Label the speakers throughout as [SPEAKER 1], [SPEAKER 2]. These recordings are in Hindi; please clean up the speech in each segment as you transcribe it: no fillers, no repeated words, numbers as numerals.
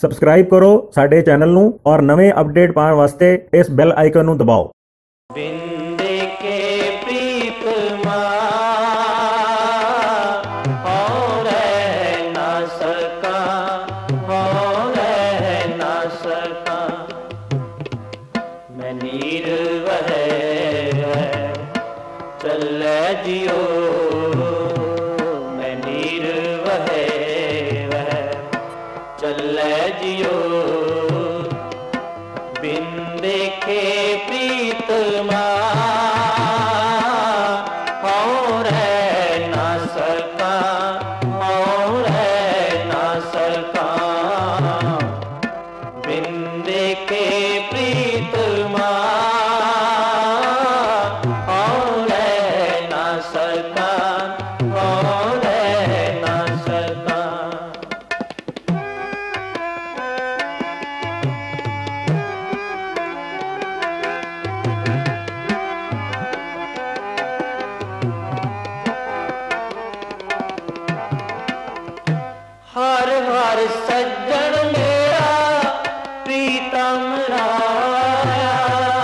[SPEAKER 1] सबसक्राइब करो साडे चैनल नू और नवे अपडेट पाने वास्ते इस बेल आइकन नू दबाओ।
[SPEAKER 2] बिंदे के प्रीतमा हो रह ना सका, हो रह ना सका। मैं नीर वह चले जियो, मैं नीर वह चले जियो। बिंदे के प्रीतमा हो रह ना सका, हो रह ना सका। बिंदे के प्रीतमा हो रह ना सका, हो रह ना सका। हर हर सज्जन मेरा प्रीतम राया,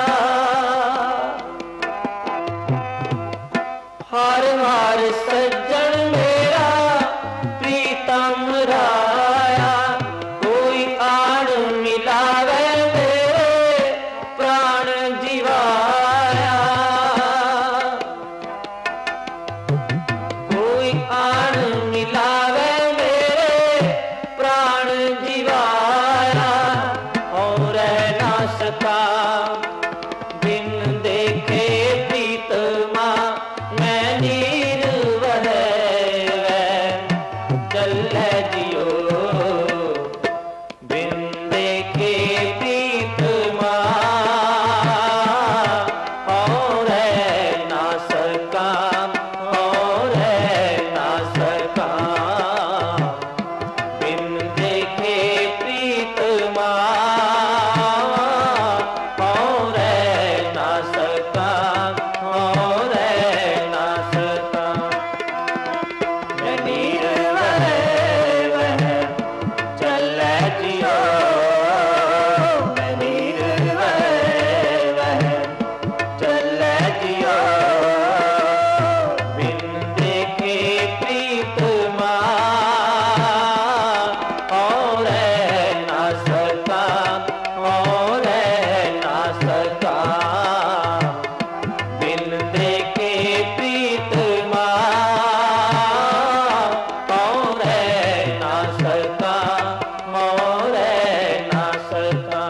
[SPEAKER 2] हर हर सज्जन मेरा प्रीतम राया। कोई आड़ मिलावे मेरे प्राण जीवाया, कोई आड़ मिलावे प्राण जीवाया। और ना सका बिन देखे प्रीतमा, मैं नीर वह चल जियो। बिन देखे प्रीतमा और ना सका, और ना सका। बिन देखे प्रीतमा और ना सका, और ना सका। मैं नीर वह चल जियो, मैं नीर वह चल जियो। बिन देखे प्रीतमा और ना सका, और ना सका। बिन देखे प्रीतमा और ना सका, और ना सका।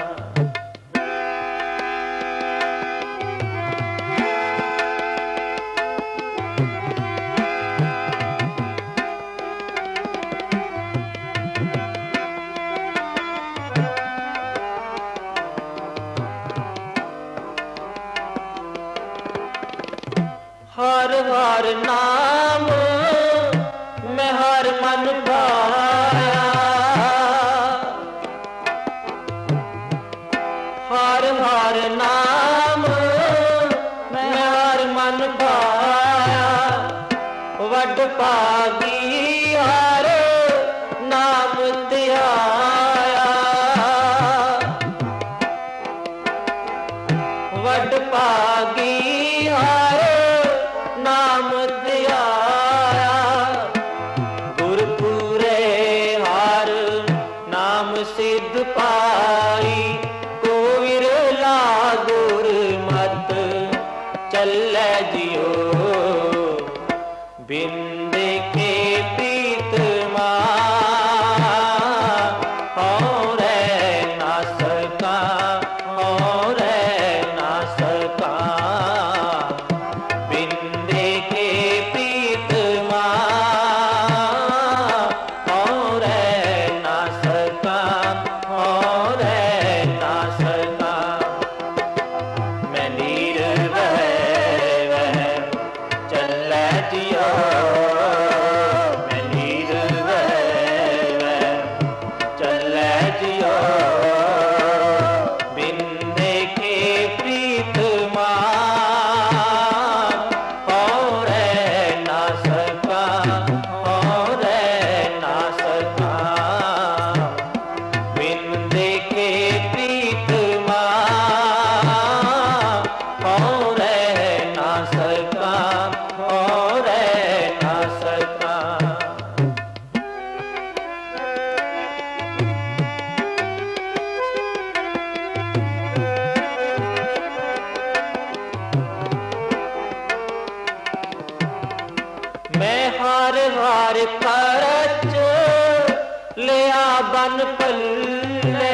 [SPEAKER 2] हर हर नाम मैं हर मन पाया, हर हर नाम मैं हर मन पाया। वड पागी हर नाम ध्याया, वड पागी हर नाम ध्याया। गुरपुरे हर नाम सिद्ध पाई, को विरला गुरमत चल जियो। बिन देखे प्रीतमा और ना सका, और ना सका। बिन देखे प्रीतमा और ना सका, और ना सका। मैं नीर वह चल जियो, हार हार खर्च लिया बन पल्ले,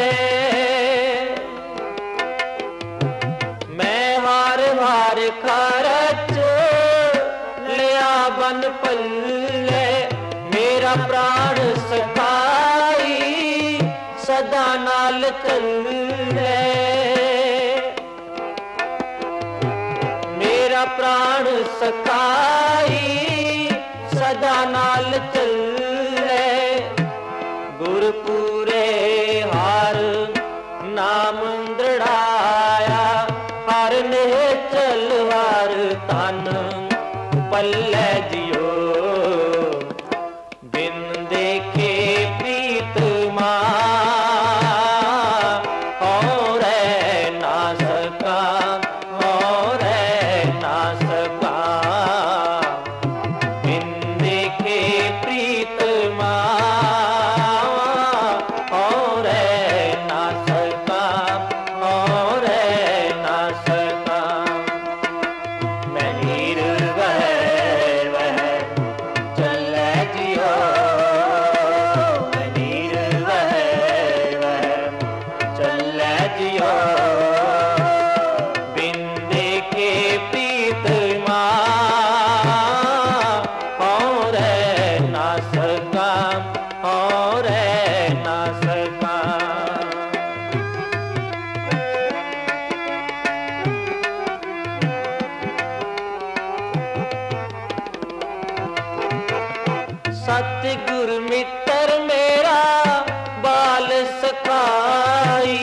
[SPEAKER 2] मैं हार हार खर्च लिया बन पल्ले, मेरा प्राण सखाई सदा नाल चले, मेरा प्राण सखाई सदा नाल चले, गुरपुरे हार नाम दृढ़ाया, हर ने चल हार तन पल्ले जियो, बिन देखे प्रीत और ना सका, और ना सका, बिन देखे प्रीत और ना सका, और ना सका, मैं नीर वह चले जियो, मैं नीर वह चले जियो, बिन देखे प्रीत और ना सका, और ना सका। सतगुरु मित्र मेरा बाल सखाई,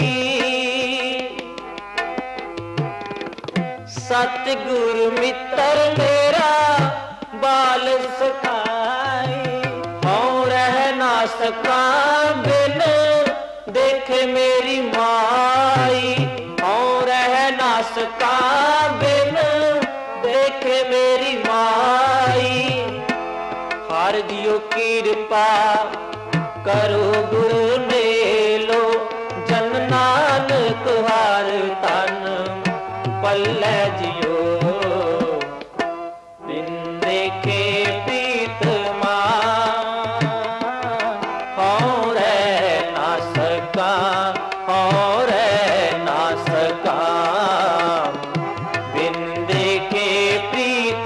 [SPEAKER 2] सतगुरु मित्र मेरा बाल सखाई, और रह ना सका बिन देखे मेरी माई, और रह ना सका बिन देखे मेरी माई, हर दियो कृपा करो गुरु मेलो, जन नानक हार तन पल्ले जियो, बिन देखे प्रीत और ना सका, और ना सका, बिन देखे प्रीत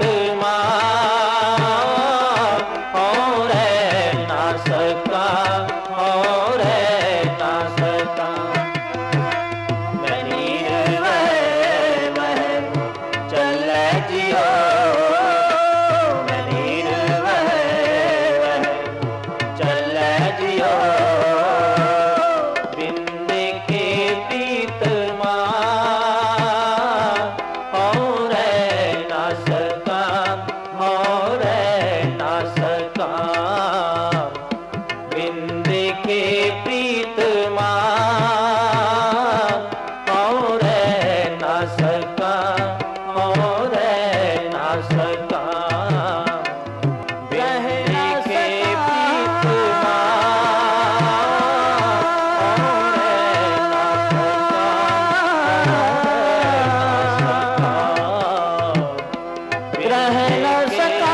[SPEAKER 2] और ना सका, और ना सका, मैं नीर वह चले जियो, मैं नीर वह चले जियो, बिन देखे प्रीत और ना सका, और ना सका, बिन देखे प्रीत और ना सका, और ना सका, बिन देखे प्रीत रह न सका,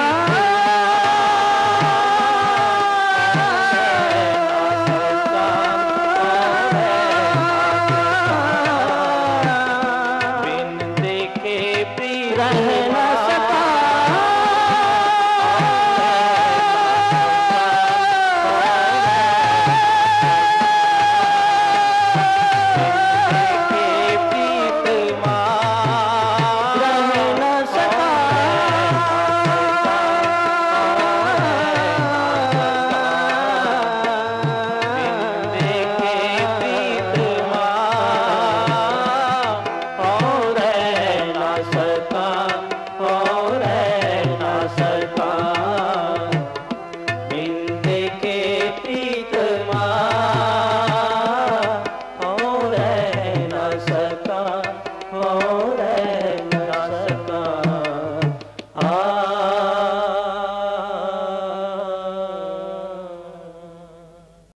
[SPEAKER 2] बिन देखे प्रीत रह न सका, और न सका,